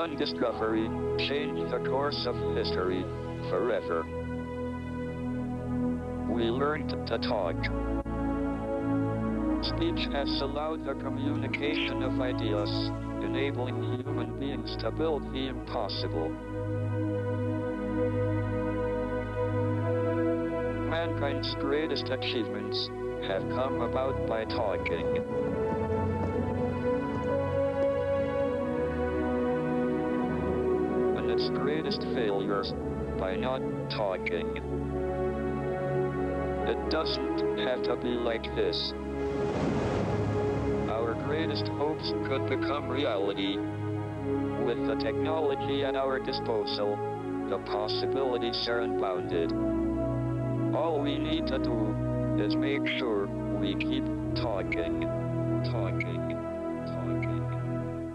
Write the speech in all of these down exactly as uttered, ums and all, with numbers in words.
one discovery changed the course of history forever. We learned to talk. Speech has allowed the communication of ideas, enabling human beings to build the impossible. Mankind's greatest achievements have come about by talking. And its greatest failures by not talking. It doesn't have to be like this. Our greatest hopes could become reality. With the technology at our disposal, the possibilities are unbounded. All we need to do is make sure we keep talking, talking, talking.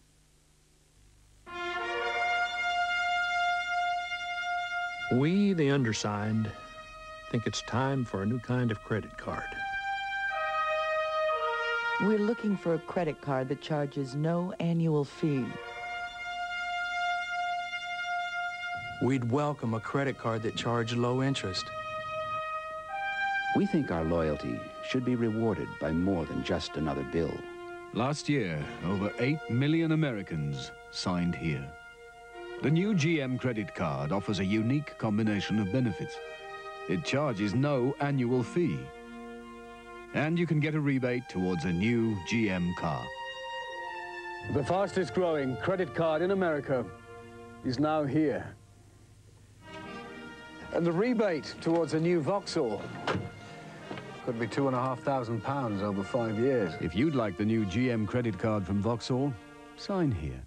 We, the undersigned, think it's time for a new kind of credit card. We're looking for a credit card that charges no annual fee. We'd welcome a credit card that charged low interest. We think our loyalty should be rewarded by more than just another bill. Last year, over eight million Americans signed here. The new G M credit card offers a unique combination of benefits. It charges no annual fee. And you can get a rebate towards a new G M car. The fastest growing credit card in America is now here. And the rebate towards a new Vauxhall could be two and a half thousand pounds over five years. If you'd like the new G M credit card from Vauxhall, sign here.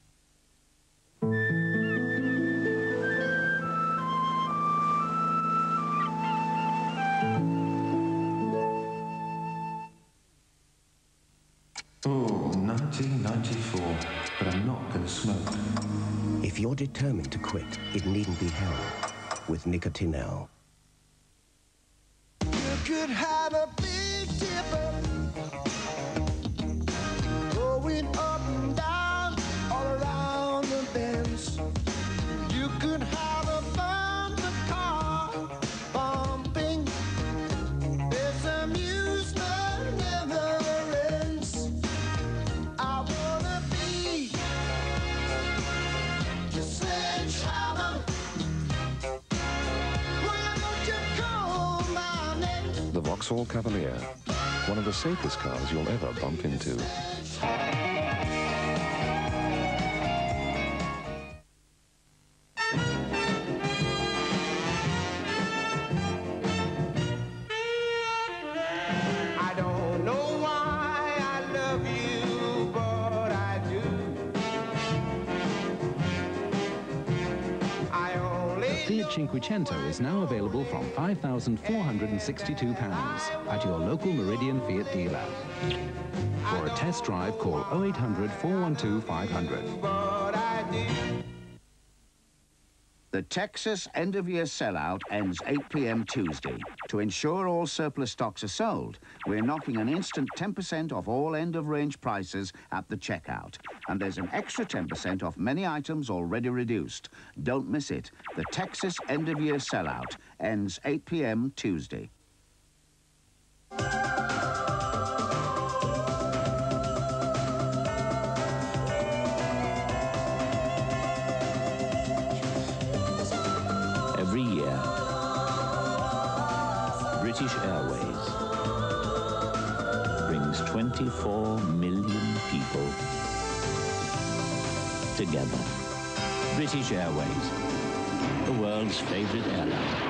Oh, nineteen ninety-four, but I'm not going to smoke. If you're determined to quit, it needn't be hell with Nicotinell. You could have a big dipper going up and down all around the bends. You could have a bumper car bumping. This amusement never ends. I wanna be your sledgehammer. Why don't you call my name? The Vauxhall Cavalier, one of the safest cars you'll ever bump into. I don't know why I love you, but I do. I only Fiat Cinquecento is now available from five thousand four hundred sixty-two pounds at your local Meridian Fiat dealer. For a test drive, call oh eight hundred, four one two, five hundred. but I do. The Texas end-of-year sellout ends eight p m Tuesday. To ensure all surplus stocks are sold, we're knocking an instant ten percent off all end-of-range prices at the checkout. And there's an extra ten percent off many items already reduced. Don't miss it. The Texas end-of-year sellout ends eight p m Tuesday. Every year, British Airways brings twenty-four million people together. British Airways, the world's favorite airline.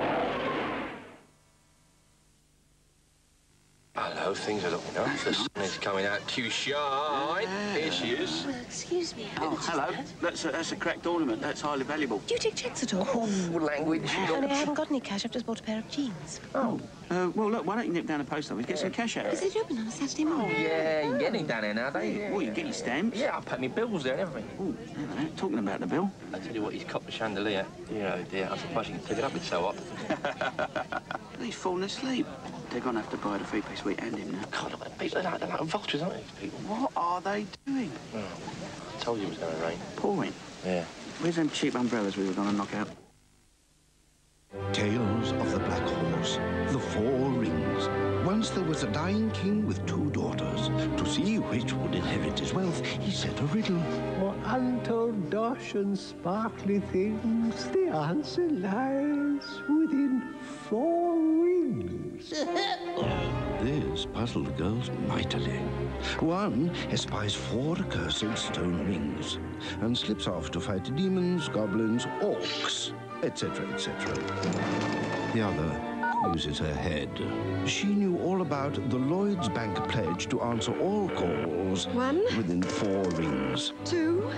Hello, things are looking up. The sun is coming out to shine. Here she is. Well, excuse me. Oh, hello. That's a, that's a cracked ornament. That's highly valuable. Do you take checks at all? Oh, language. Honey, I haven't got any cash. I've just bought a pair of jeans. Oh. Uh, well, look, why don't you nip down the post office, get some cash out? Is it open on a Saturday morning? Oh, yeah, you can get it down there nowadays. Yeah. Well, you can get your stamps. Yeah, I pay my bills there and everything. Oh, talking about the bill. I tell you what, he's copped the chandelier. You know, dear, I'm surprised you can pick it up with so hot. He's fallen asleep. They're going to have to buy the three-piece suite and him now. God, people are like, they're like vultures, aren't they, these people? What are they doing? Oh, told you it was going to rain. Pouring. Yeah. Where's them cheap umbrellas we were going to knock out? Tales of the Black Horse, the Four Rings. Once there was a dying king with two daughters. To see which would inherit his wealth, he set a riddle. For untold dosh and sparkly things, the answer lies within four rings. This puzzled the girls mightily. One espies four accursed stone rings and slips off to fight demons, goblins, orcs, et cetera, et cetera. The other uses her head. She knew all about the Lloyd's Bank pledge to answer all calls One. within four rings. Two.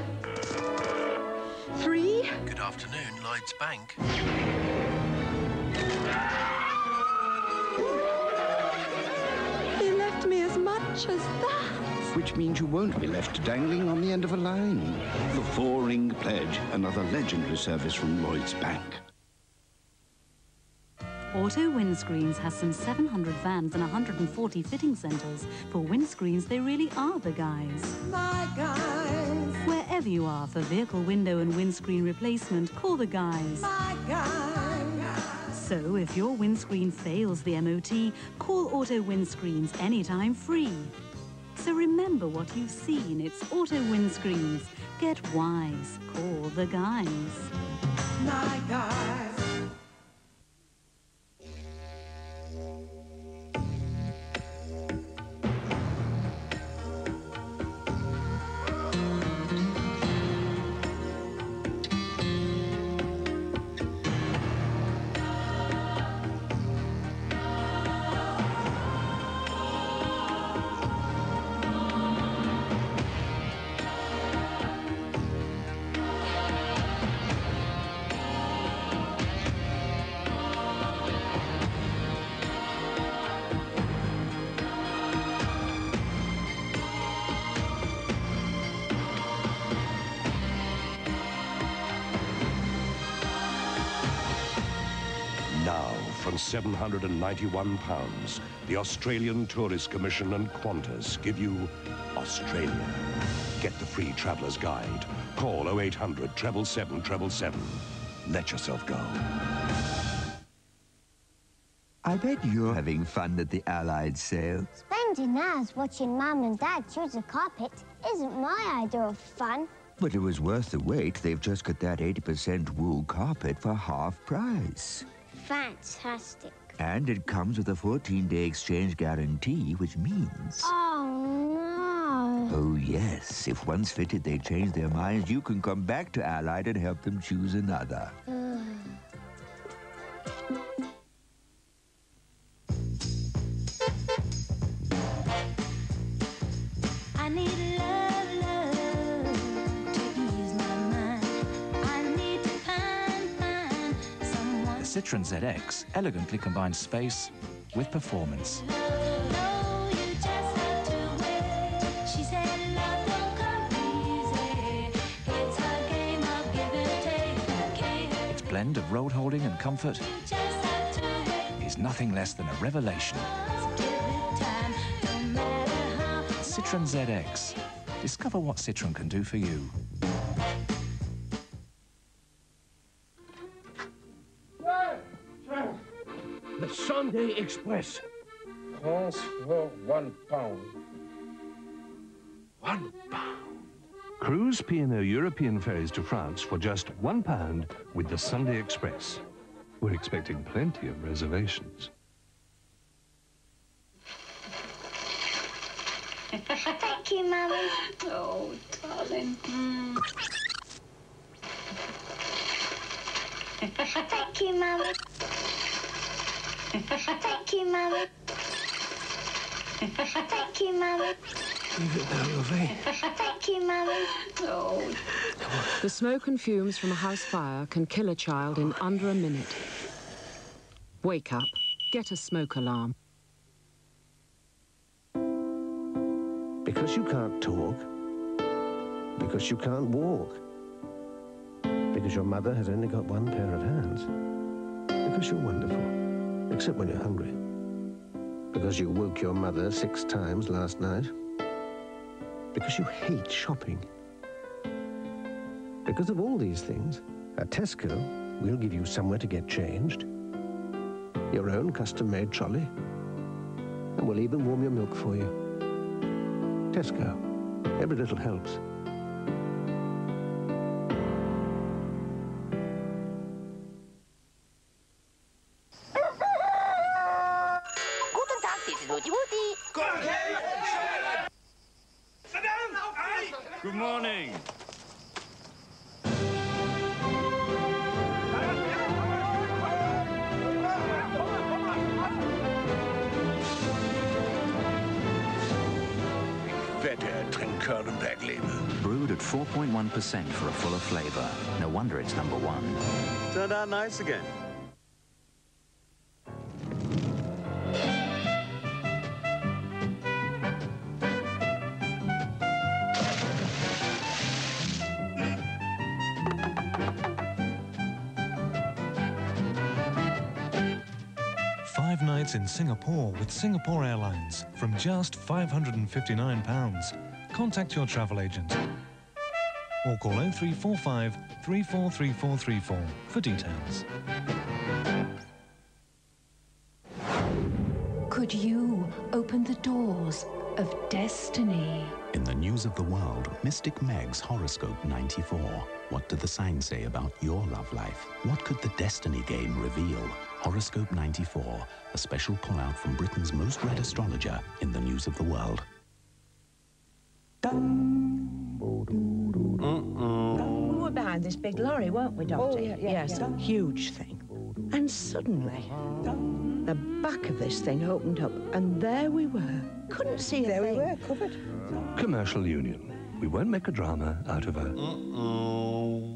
Three. Good afternoon, Lloyd's Bank. They left me as much as that. Which means you won't be left dangling on the end of a line. The Four-Ring Pledge, another legendary service from Lloyd's Bank. Auto Windscreens has some seven hundred vans and one hundred forty fitting centres. For windscreens, they really are the guys. My guys. Wherever you are for vehicle window and windscreen replacement, call the guys. My guys. So if your windscreen fails the M O T, call Auto Windscreens anytime free. So remember what you've seen. It's Auto Windscreens. Get wise. Call the guys. My guys. Now, from seven hundred ninety-one pounds, the Australian Tourist Commission and Qantas give you Australia. Get the free traveller's guide. Call oh eight hundred, seven seven seven seven seven. Let yourself go. I bet you're having fun at the Allied sale. Spending hours watching Mum and Dad choose a carpet isn't my idea of fun. But it was worth the wait. They've just got that eighty percent wool carpet for half price. Fantastic. And it comes with a fourteen day exchange guarantee, which means... Oh, no. Oh, yes. If once fitted they change their minds, you can come back to Allied and help them choose another. I need love, love to ease my mind. I need to find, find someone. The Citroën Z X elegantly combines space with performance. No, you just have to wait. She said love don't come easy. It's a game of give and take. Its blend of road holding and comfort Just have to wait. is nothing less than a revelation. Give it time, no matter how. Citroën Z X. Discover what Citroën can do for you. The Sunday Express. Calls for one pound. One pound. Cruise P and O European ferries to France for just one pound with the Sunday Express. We're expecting plenty of reservations. Thank you, Mummy. Oh, darling. Mm. Thank you, Mummy. Thank you, Mummy. Thank you, Mummy. Leave it there, lovely. Thank you, Mummy. Oh. The smoke and fumes from a house fire can kill a child in under a minute. Wake up. Get a smoke alarm. Because you can't talk. Because you can't walk. Because your mother has only got one pair of hands. Because you're wonderful. Except when you're hungry. Because you woke your mother six times last night. Because you hate shopping. Because of all these things, at Tesco, we'll give you somewhere to get changed, your own custom-made trolley, and we'll even warm your milk for you. Tesco. Every little helps. Guten Tag, this is Woody Woody. Good morning. Wette, Trinker und Berglebe. Brewed at four point one percent for a fuller flavour. No wonder it's number one. Turned out nice again. Five nights in Singapore with Singapore Airlines from just five hundred and fifty-nine pounds. Contact your travel agent or call oh three four five, three four three four three four for details. Could you open the doors of destiny? In the news of the world, Mystic Meg's Horoscope ninety-four. What do the signs say about your love life? What could the Destiny game reveal? Horoscope ninety-four, a special pull-out from Britain's most read astrologer in the news of the world. We were behind this big lorry, weren't we, Doctor? Oh, yeah, yeah, yes, yeah. a huge thing. And suddenly, the back of this thing opened up, and there we were. Couldn't see a There thing. we were, covered. Commercial Union. We won't make a drama out of a... Uh-oh.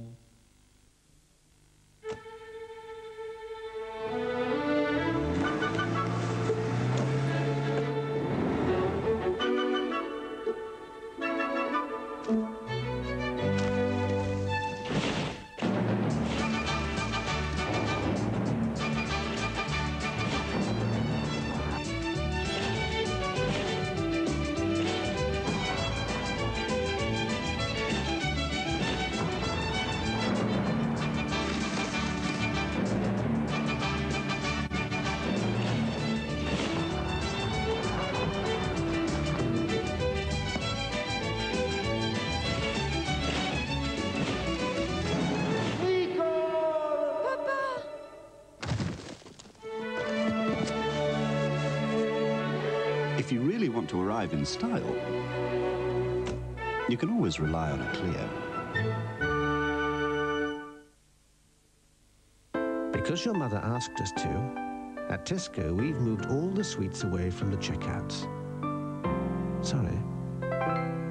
If you really want to arrive in style, you can always rely on a Clio. Because your mother asked us to, at Tesco we've moved all the sweets away from the checkouts. Sorry.